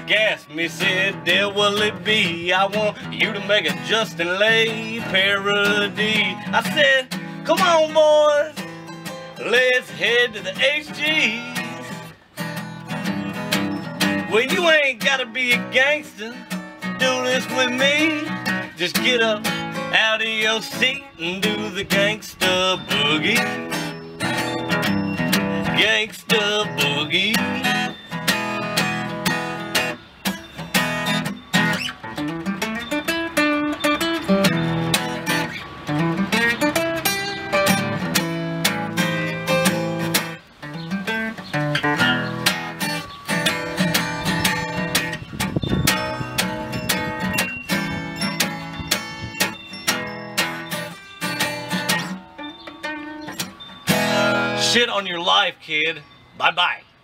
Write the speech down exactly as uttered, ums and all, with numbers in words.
gas me, said, there will it be? I want you to make a Justin Lay parody. I said, come on boys, let's head to the H G's. Well, you ain't gotta be a gangster to do this with me. Just get up out of your seat and do the Gangsta Boogie. Gangsta Boogie. Shit on your life, kid. Bye-bye.